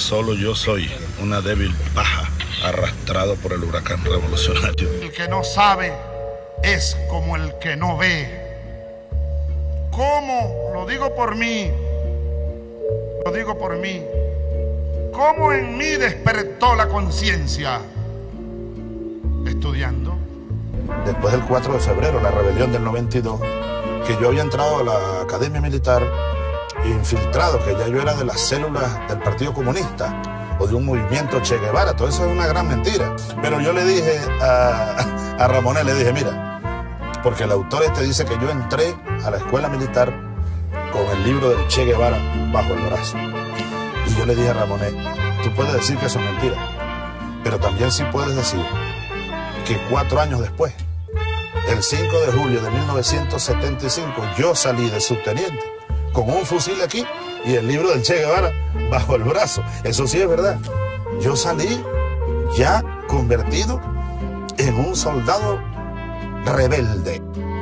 solo yo soy una débil paja arrastrado por el huracán revolucionario. El que no sabe es como el que no ve. ¿Cómo? Lo digo por mí. Lo digo por mí. ¿Cómo en mí despertó la conciencia? Estudiando. Después del 4 de febrero, la rebelión del 92, que yo había entrado a la academia militar infiltrado, que ya yo era de las células del Partido Comunista o de un movimiento Che Guevara. Todo eso es una gran mentira. Pero yo le dije a Ramonet, le dije, mira, porque el autor dice que yo entré a la escuela militar con el libro del Che Guevara bajo el brazo. Y yo le dije a Ramonet, tú puedes decir que eso es mentira, pero también sí puedes decir que 4 años después, el 5 de julio de 1975, yo salí de subteniente con un fusil aquí y el libro del Che Guevara bajo el brazo. Eso sí es verdad. Yo salí ya convertido en un soldado rebelde.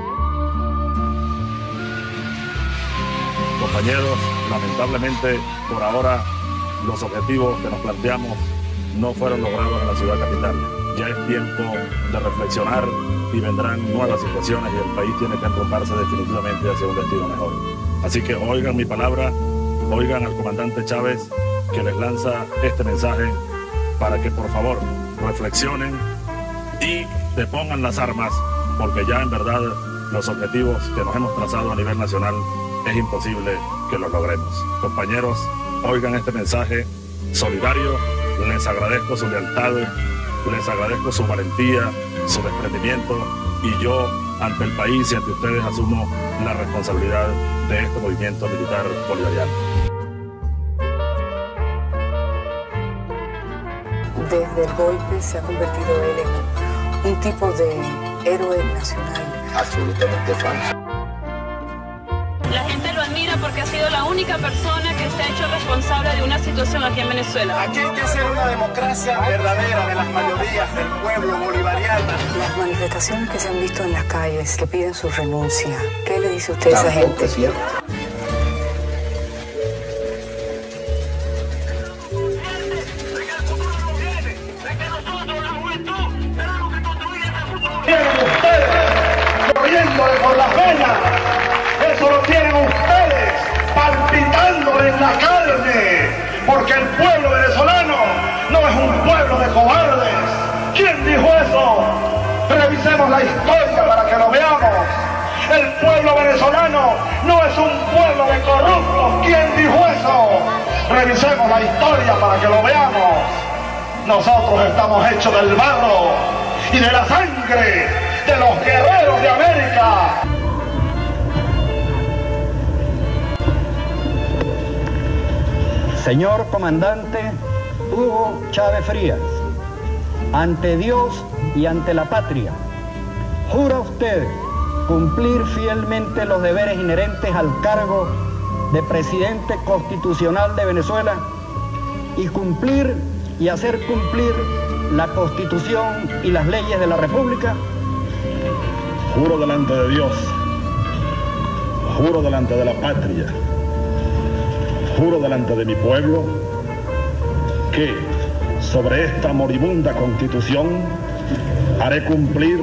Compañeros, lamentablemente por ahora los objetivos que nos planteamos no fueron logrados en la ciudad capital. Ya es tiempo de reflexionar y vendrán nuevas situaciones y el país tiene que enrumbarse definitivamente hacia un destino mejor. Así que oigan mi palabra, oigan al comandante Chávez que les lanza este mensaje para que por favor reflexionen y depongan las armas, porque ya en verdad los objetivos que nos hemos trazado a nivel nacional es imposible que los logremos. Compañeros, oigan este mensaje solidario, les agradezco su lealtad, les agradezco su valentía, su desprendimiento, y yo ante el país y ante ustedes asumo la responsabilidad de este movimiento militar bolivariano. Desde el golpe se ha convertido él en un tipo de héroe nacional. Absolutamente falso. La gente lo admira porque ha sido la única persona que se ha hecho responsable de una situación aquí en Venezuela. Aquí hay que hacer una democracia verdadera de las mayorías del pueblo bolivariano. Las manifestaciones que se han visto en las calles que piden su renuncia, ¿qué le dice usted a esa gente? Es cierto. Corriéndole por las venas. Eso lo tienen ustedes palpitando en la carne, porque el pueblo venezolano no es un pueblo de cobardes. ¿Quién dijo eso? Revisemos la historia para que lo veamos. El pueblo venezolano no es un pueblo de corruptos. ¿Quién dijo eso? Revisemos la historia para que lo veamos. Nosotros estamos hechos del barro y de la sangre de los guerreros de América. Señor comandante Hugo Chávez Frías, ante Dios y ante la patria, ¿jura usted cumplir fielmente los deberes inherentes al cargo de presidente constitucional de Venezuela y cumplir y hacer cumplir la Constitución y las leyes de la República? Juro delante de Dios, juro delante de la patria, juro delante de mi pueblo que sobre esta moribunda Constitución haré cumplir,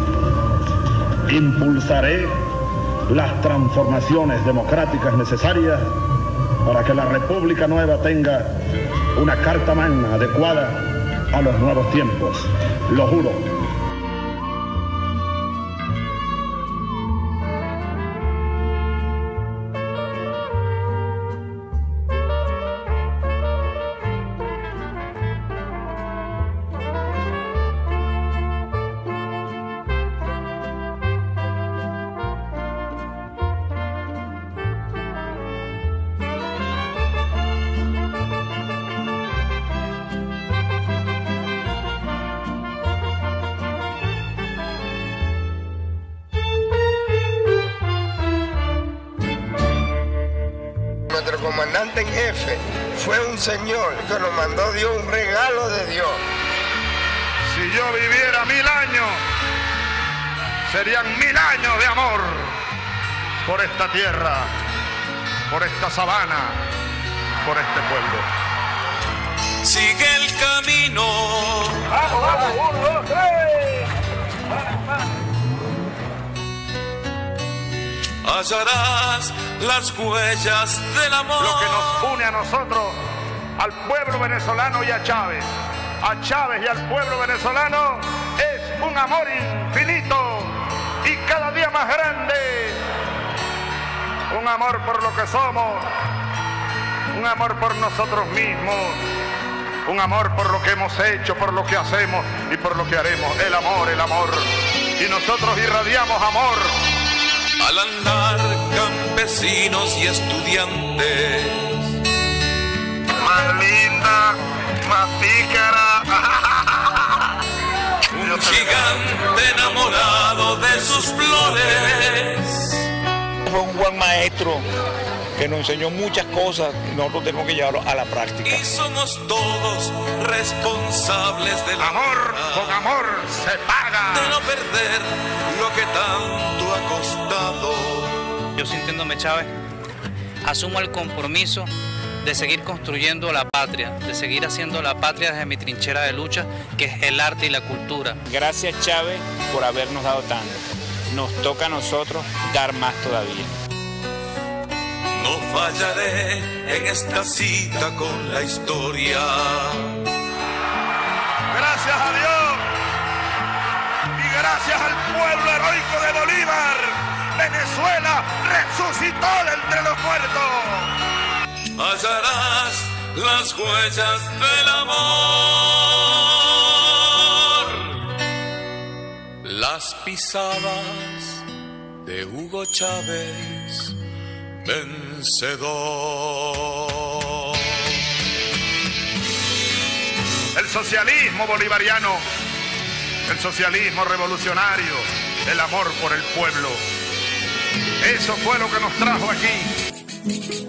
impulsaré las transformaciones democráticas necesarias para que la República Nueva tenga una carta magna adecuada a los nuevos tiempos. Lo juro. Nuestro comandante en jefe fue un señor que nos mandó Dios, un regalo de Dios. Si yo viviera 1000 años, serían 1000 años de amor por esta tierra, por esta sabana, por este pueblo. sigue el camino. ¡Vamos, vamos! ¡1, 2, 3! Hallarás las huellas del amor. Lo que nos une a nosotros, al pueblo venezolano y a Chávez y al pueblo venezolano, es un amor infinito y cada día más grande. Un amor por lo que somos, un amor por nosotros mismos, un amor por lo que hemos hecho, por lo que hacemos y por lo que haremos. El amor, el amor. Y nosotros irradiamos amor. Al andar campesinos y estudiantes, Más linda, más pícara. un gigante enamorado de sus flores. Fue un buen maestro que nos enseñó muchas cosas y nosotros tenemos que llevarlo a la práctica. Y somos todos responsables del amor. Con amor se paga. De no perder lo que tanto ha costado. Yo, sintiéndome Chávez, asumo el compromiso de seguir construyendo la patria, de seguir haciendo la patria desde mi trinchera de lucha, que es el arte y la cultura. Gracias, Chávez, por habernos dado tanto. Nos toca a nosotros dar más todavía. No fallaré en esta cita con la historia. Gracias a Dios y gracias al pueblo heroico de Bolívar, Venezuela resucitó de entre los muertos. Hallarás las huellas del amor, las pisadas de Hugo Chávez, vencedor. El socialismo bolivariano, el socialismo revolucionario, el amor por el pueblo. Eso fue lo que nos trajo aquí.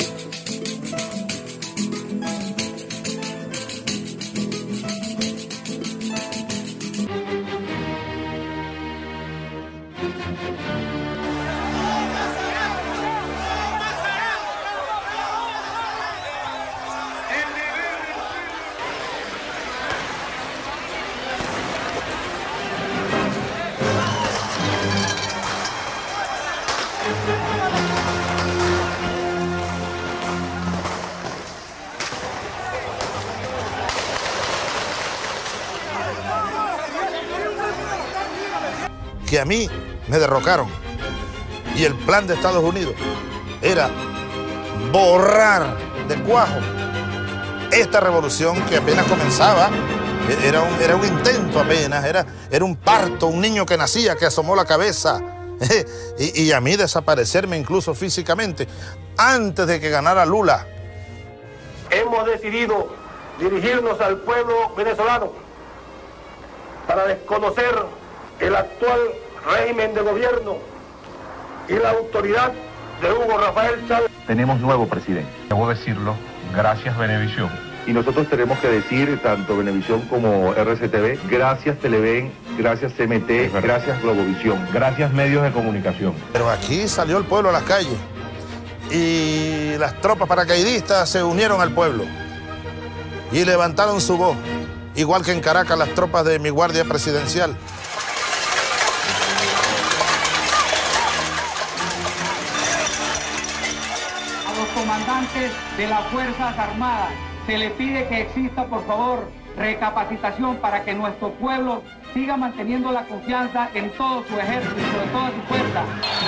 Que a mí me derrocaron. Y el plan de Estados Unidos era borrar de cuajo esta revolución que apenas comenzaba. Era un intento apenas, era un parto, un niño que nacía, que asomó la cabeza. Y a mí desaparecerme incluso físicamente antes de que ganara Lula. Hemos decidido dirigirnos al pueblo venezolano para desconocer el actual régimen de gobierno y la autoridad de Hugo Rafael Chávez. Tenemos nuevo presidente, debo decirlo, gracias Venevisión. Y nosotros tenemos que decir, tanto Venevisión como RCTV, gracias Televen, gracias CMT, gracias Globovisión, gracias medios de comunicación. Pero aquí salió el pueblo a las calles y las tropas paracaidistas se unieron al pueblo y levantaron su voz, igual que en Caracas las tropas de mi guardia presidencial. A los comandantes de las Fuerzas Armadas se le pide que exista, por favor, recapacitación para que nuestro pueblo siga manteniendo la confianza en todo su ejército, en toda su fuerza.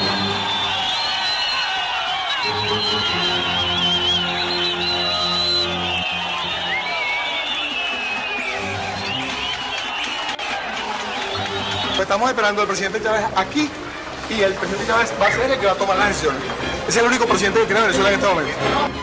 Estamos esperando al presidente Chávez aquí y el presidente Chávez va a ser el que va a tomar las decisiones. Es el único presidente que queda en Venezuela en este momento.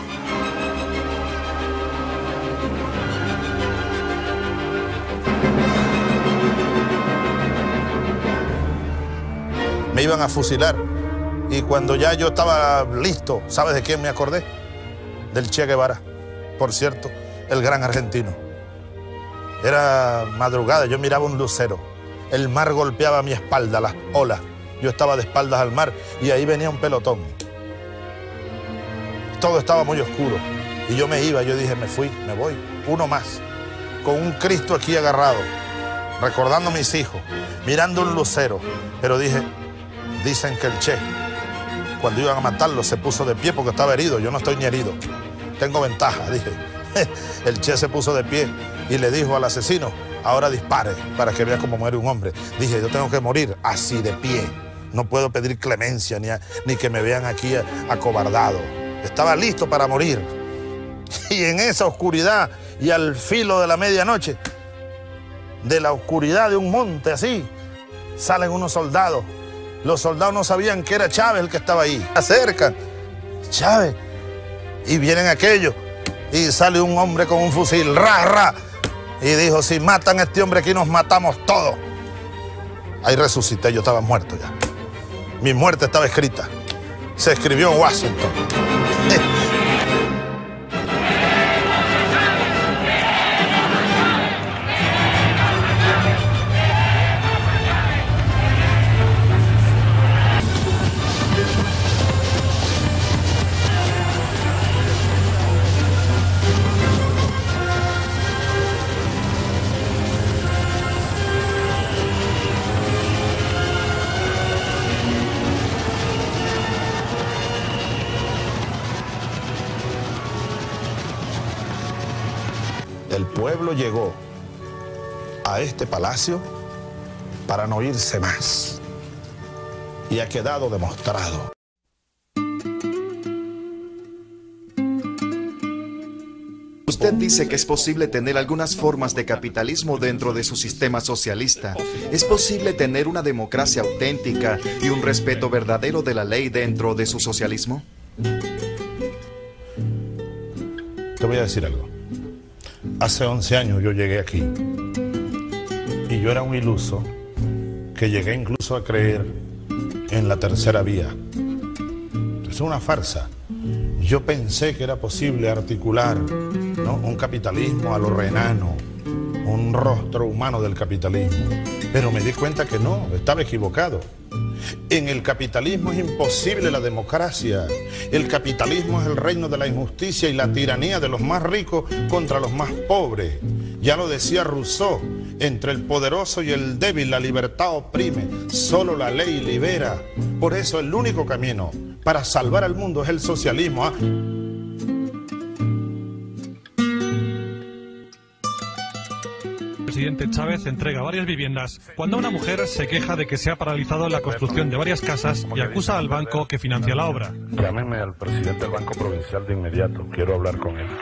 Me iban a fusilar y cuando ya yo estaba listo, ¿sabes de quién me acordé? Del Che Guevara, por cierto, el gran argentino. Era madrugada, yo miraba un lucero, el mar golpeaba mi espalda, las olas, yo estaba de espaldas al mar y ahí venía un pelotón. Todo estaba muy oscuro Y yo me iba, yo dije, me voy, uno más, con un Cristo aquí agarrado, recordando a mis hijos, mirando un lucero. Pero dije, dicen que el Che, cuando iban a matarlo, se puso de pie porque estaba herido. Yo no estoy ni herido, tengo ventaja, dije. El Che se puso de pie y le dijo al asesino, ahora dispare para que vea cómo muere un hombre. Dije, yo tengo que morir así de pie. No puedo pedir clemencia ni que me vean aquí acobardado. Estaba listo para morir. Y en esa oscuridad y al filo de la medianoche, de la oscuridad de un monte así, salen unos soldados. Los soldados no sabían que era Chávez el que estaba ahí. Se acercan, Chávez, y vienen aquellos. Y sale un hombre con un fusil, ra, ra. Y dijo, si matan a este hombre aquí nos matamos todos. Ahí resucité, yo estaba muerto ya. Mi muerte estaba escrita. Se escribió en Washington. El pueblo llegó a este palacio para no irse más. Y ha quedado demostrado. Usted dice que es posible tener algunas formas de capitalismo dentro de su sistema socialista. ¿Es posible tener una democracia auténtica y un respeto verdadero de la ley dentro de su socialismo? Te voy a decir algo. Hace 11 años yo llegué aquí y yo era un iluso que llegué incluso a creer en la tercera vía. Es una farsa. Yo pensé que era posible articular, ¿no?, un capitalismo a lo renano, un rostro humano del capitalismo. Pero me di cuenta que no, estaba equivocado. En el capitalismo es imposible la democracia. El capitalismo es el reino de la injusticia y la tiranía de los más ricos contra los más pobres. Ya lo decía Rousseau, entre el poderoso y el débil la libertad oprime, solo la ley libera. Por eso el único camino para salvar al mundo es el socialismo, ¿ah? El presidente Chávez entrega varias viviendas cuando una mujer se queja de que se ha paralizado la construcción de varias casas y acusa al banco que financia la obra. Llámeme al presidente del Banco Provincial de inmediato, quiero hablar con él.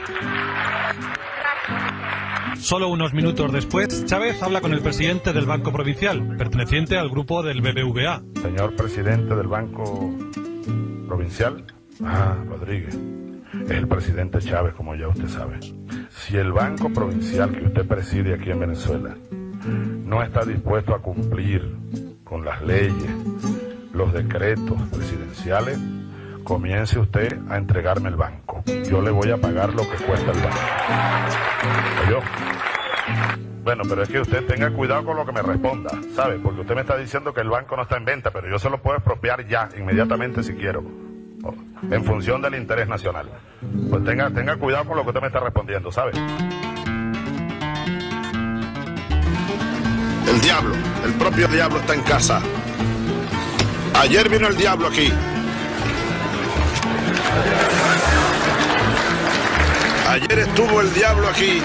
Solo unos minutos después, Chávez habla con el presidente del Banco Provincial, perteneciente al grupo del BBVA. Señor presidente del Banco Provincial, Rodríguez, es el presidente Chávez, como ya usted sabe. Si el Banco Provincial que usted preside aquí en Venezuela no está dispuesto a cumplir con las leyes, los decretos presidenciales, comience usted a entregarme el banco. Yo le voy a pagar lo que cuesta el banco. ¿Oyó? Bueno, pero es que usted tenga cuidado con lo que me responda, ¿sabe? Porque usted me está diciendo que el banco no está en venta, pero yo se lo puedo expropiar ya, inmediatamente si quiero, en función del interés nacional. Pues tenga cuidado con lo que usted me está respondiendo, ¿sabe? El diablo, el propio diablo está en casa. Ayer vino el diablo aquí. Ayer estuvo el diablo aquí.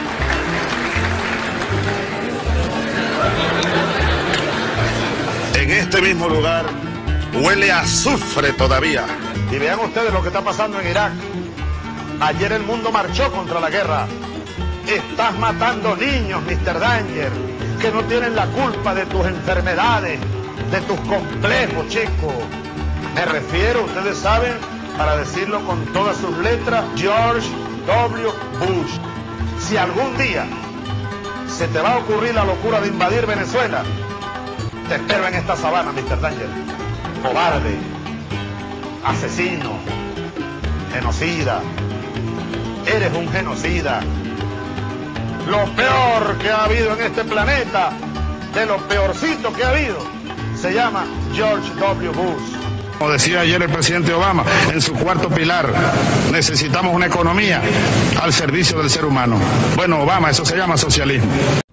En este mismo lugar huele a azufre todavía. Y vean ustedes lo que está pasando en Irak. Ayer el mundo marchó contra la guerra. Estás matando niños, Mr. Danger, que no tienen la culpa de tus enfermedades, de tus complejos, chico. Me refiero, ustedes saben, para decirlo con todas sus letras, George W. Bush. Si algún día se te va a ocurrir la locura de invadir Venezuela, te espero en esta sabana, Mr. Danger. Cobarde, asesino, genocida. Eres un genocida. Lo peor que ha habido en este planeta, de lo peorcito que ha habido, se llama George W. Bush. Como decía ayer el presidente Obama, en su cuarto pilar, necesitamos una economía al servicio del ser humano. Bueno, Obama, eso se llama socialismo.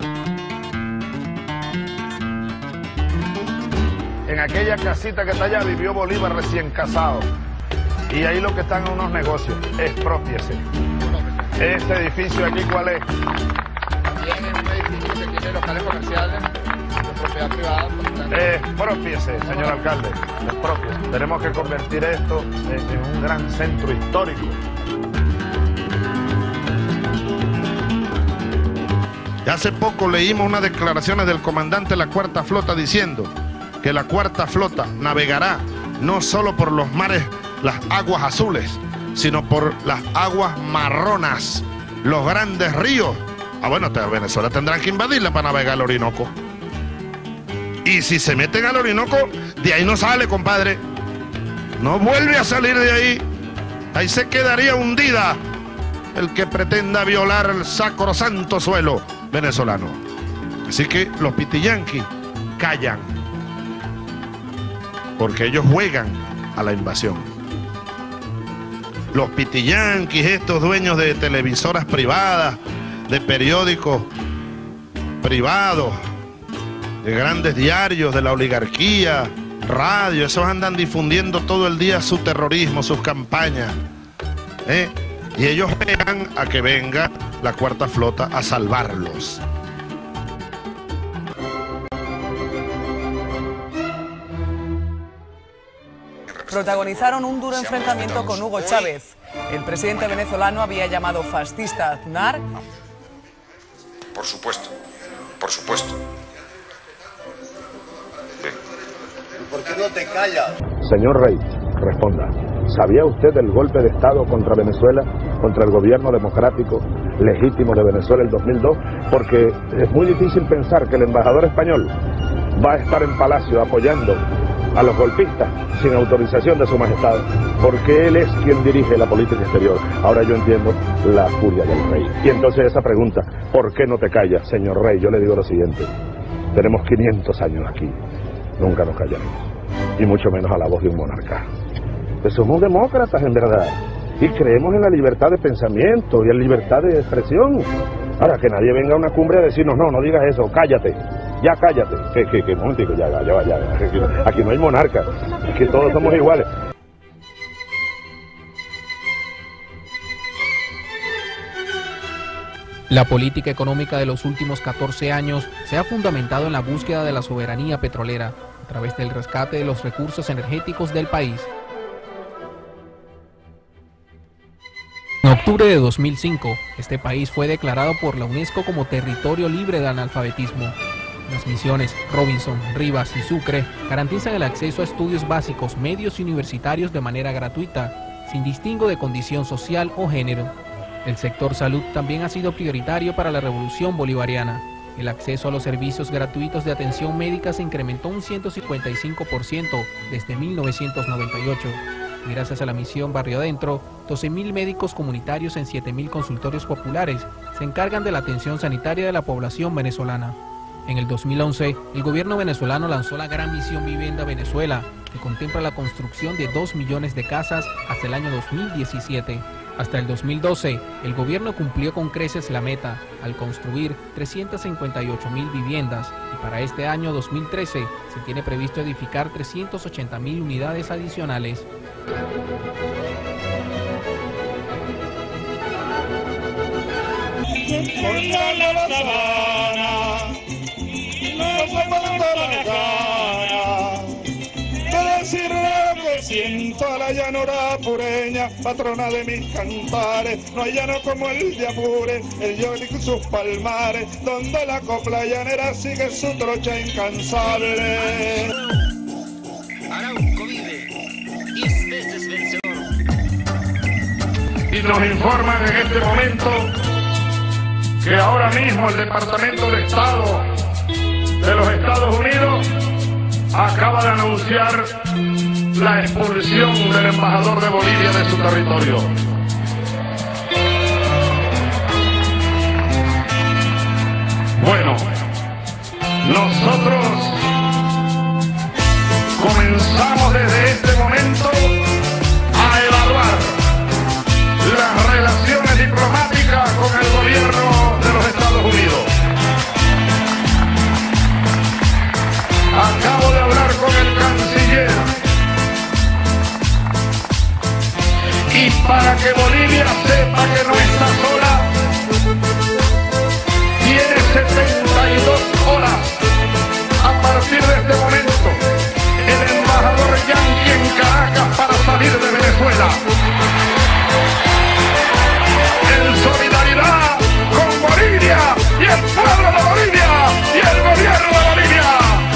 En aquella casita que está allá vivió Bolívar recién casado. Y ahí lo que están en unos negocios, exprópiese. Este edificio aquí, ¿cuál es? También es un edificio que tiene locales comerciales de propiedad privada. Exprópiese, señor alcalde, exprópiese. Tenemos que convertir esto en un gran centro histórico. Y hace poco leímos unas declaraciones del comandante de la Cuarta Flota diciendo que la Cuarta Flota navegará no solo por los mares, las aguas azules, sino por las aguas marronas, los grandes ríos. Ah, bueno, Venezuela tendrán que invadirla para navegar el Orinoco. Y si se meten al Orinoco, de ahí no sale, compadre. No vuelve a salir de ahí. Ahí se quedaría hundida el que pretenda violar el sacrosanto suelo venezolano. Así que los pitiyanquis callan, porque ellos juegan a la invasión. Los pitiyanquis, estos dueños de televisoras privadas, de periódicos privados, de grandes diarios, de la oligarquía, radio, esos andan difundiendo todo el día su terrorismo, sus campañas, y ellos esperan a que venga la Cuarta Flota a salvarlos. Protagonizaron un duro enfrentamiento con Hugo Chávez. El presidente venezolano había llamado fascista a Aznar. Por supuesto, por supuesto. ¿Por qué no te callas? Señor Rey, responda. ¿Sabía usted del golpe de Estado contra Venezuela, contra el gobierno democrático legítimo de Venezuela el 2002? Porque es muy difícil pensar que el embajador español va a estar en Palacio apoyando a los golpistas sin autorización de su majestad, porque él es quien dirige la política exterior. Ahora yo entiendo la furia del rey. Y entonces esa pregunta, ¿por qué no te callas, señor rey? Yo le digo lo siguiente: tenemos 500 años aquí, nunca nos callaremos, y mucho menos a la voz de un monarca. Pues somos demócratas en verdad, y creemos en la libertad de pensamiento y en libertad de expresión. Ahora, que nadie venga a una cumbre a decirnos, no digas eso, cállate. Ya cállate, que momentico, ya, aquí no hay monarca, es que todos somos iguales. La política económica de los últimos 14 años se ha fundamentado en la búsqueda de la soberanía petrolera, a través del rescate de los recursos energéticos del país. En octubre de 2005, este país fue declarado por la UNESCO como territorio libre de analfabetismo. Las misiones Robinson, Rivas y Sucre garantizan el acceso a estudios básicos, medios y universitarios de manera gratuita, sin distingo de condición social o género. El sector salud también ha sido prioritario para la revolución bolivariana. El acceso a los servicios gratuitos de atención médica se incrementó un 155% desde 1998. Gracias a la misión Barrio Adentro, 12.000 médicos comunitarios en 7.000 consultorios populares se encargan de la atención sanitaria de la población venezolana. En el 2011, el gobierno venezolano lanzó la Gran Misión Vivienda Venezuela, que contempla la construcción de 2 millones de casas hasta el año 2017. Hasta el 2012, el gobierno cumplió con creces la meta, al construir 358.000 viviendas, y para este año 2013 se tiene previsto edificar 380.000 unidades adicionales. Siento a la llanura pureña, patrona de mis cantares. No hay llano como el de Apure, el Yoli con sus palmares, donde la copla llanera sigue su trocha incansable. Arauco vive 10 veces vencedor. Y nos informan en este momento que ahora mismo el Departamento de Estado de los Estados Unidos acaba de anunciar la expulsión del embajador de Bolivia de su territorio. Bueno, nosotros comenzamos comenzamos desde este momento a evaluar las relaciones diplomáticas con el gobierno de los Estados Unidos. Acabo de hablar con el canciller y para que Bolivia sepa que no está sola, tiene 72 horas a partir de este momento el embajador yanqui en Caracas para salir de Venezuela. En solidaridad con Bolivia y el pueblo de Bolivia y el gobierno de Bolivia.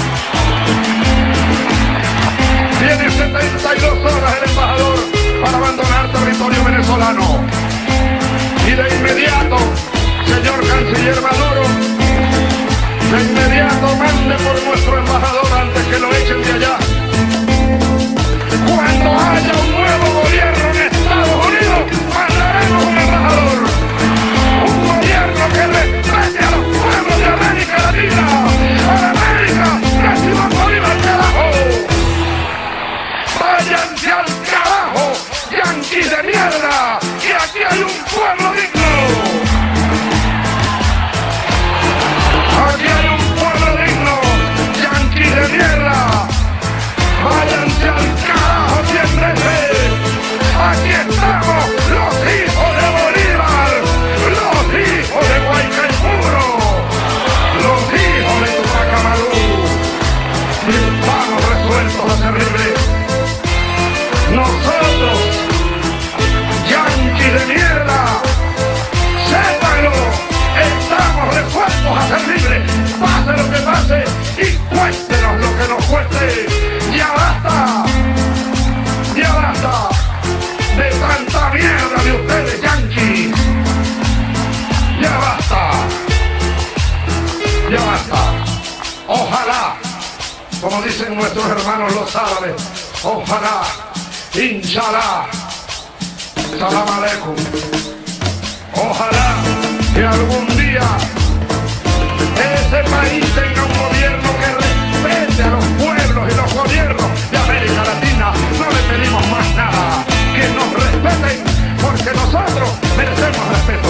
Tiene 72 horas el embajador para abandonar territorio venezolano. Y de inmediato, señor canciller Maduro, de inmediato mande por nuestro embajador antes que lo echen de allá. Cuando haya un nuevo gobierno en Estados Unidos, mandaremos un embajador. Un gobierno que respete a los pueblos de América Latina. A la América, que Simón Bolívar carajo. Váyanse al carajo, yanquis de mierda, que aquí hay un pueblo digno. Aquí hay un pueblo digno, yanquis de mierda. Váyanse al carajo 100 veces. Aquí estamos, los hijos de Bolívar, los hijos de Guaycaipuro, los hijos de Tupac Amaru. Y estamos resueltos a servirle. Nosotros, yanquis de mierda, sépanlo, estamos resueltos a servirle. Pase lo que pase y cuéntenos lo que nos cueste. Ya basta de tanta mierda de ustedes, yanquis. Ya basta. Ojalá, como dicen nuestros hermanos los árabes, ojalá, inshallah, salam aleikum. Ojalá que algún día ese país tenga un gobierno que respete a los pueblos y los gobiernos de América Latina. No le pedimos más nada, que nos respeten, porque nosotros merecemos respeto.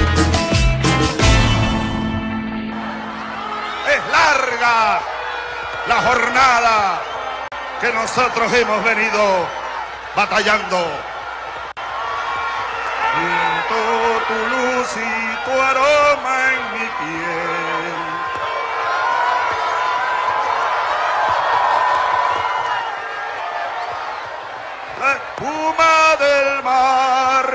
Es larga la jornada que nosotros hemos venido batallando. Siento tu luz y tu aroma en mi piel. La espuma del mar.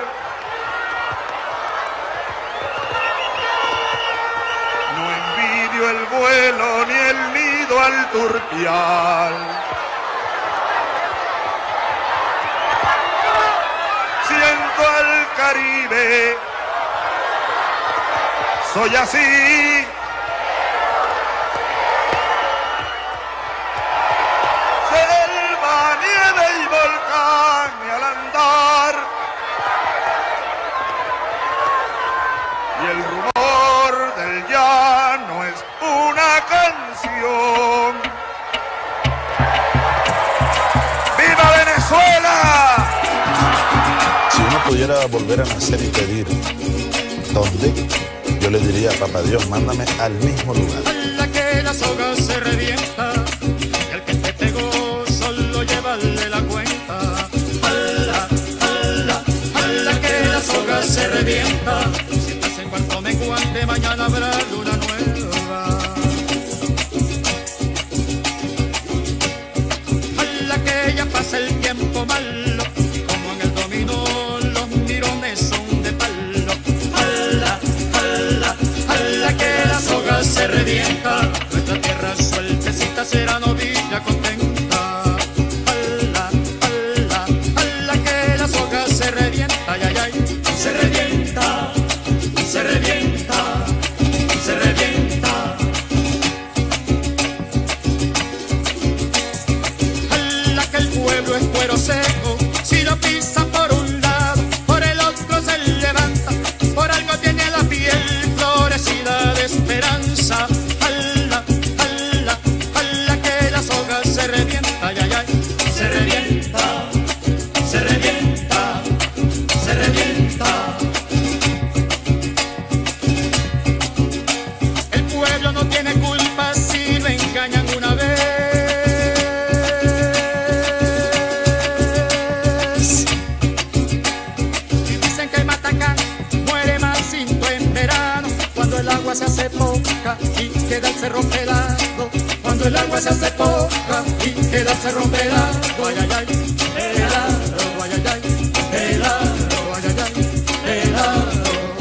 No envidio el vuelo ni el nido al turpial. Siento al Caribe, soy así. Selva, nieve y volcán, y al andar, y el rumor del llano es una canción. ¡Viva Venezuela! Si uno pudiera volver a nacer y pedir ¿dónde? Yo le diría, papá Dios, mándame al mismo lugar. La que la soga se revienta, y el que te pegó solo llévale la cuenta. Ala que la soga se revienta, si estás en cuanto menguante, mañana habrá luna nueva. Ala que ya pasa el tiempo malo, como en el dominó los mirones son de palo. Que la soga se revienta, nuestra tierra sueltecita será novilla contenta. Ala que la soga se revienta, ay, ay, ay. Se revienta, se revienta, se revienta. Ala que el pueblo es cuero seco, si lo pisa por un lado, por el otro se levanta, por algo tiene la piel florecida de esperanza. Ala que la soga se revienta, ay, ay, ay. y queda el cerro pelado. Cuando el agua se hace poca y queda el cerro pelado. Ay, ay, ay, pelado, ay, ay, ay, pelado, ay, ay, ay, pelado.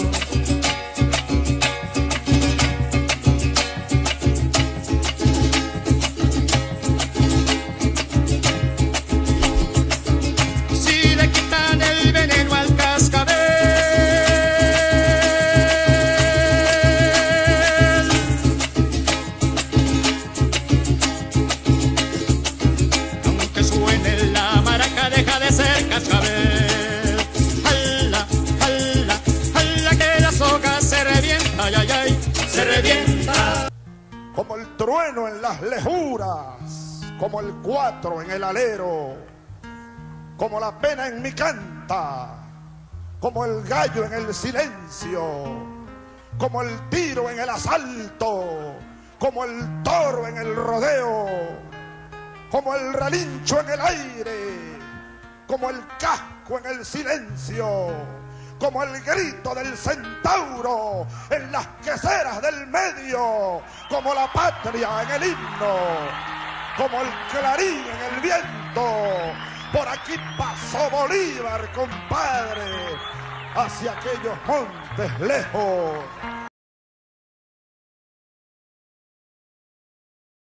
Como el trueno en las lejuras, como el cuatro en el alero, como la pena en mi canta, como el gallo en el silencio, como el tiro en el asalto, como el toro en el rodeo, como el relincho en el aire, como el casco en el silencio, como el grito del centauro en las queseras del medio, como la patria en el himno, como el clarín en el viento. Por aquí pasó Bolívar, compadre, hacia aquellos montes lejos.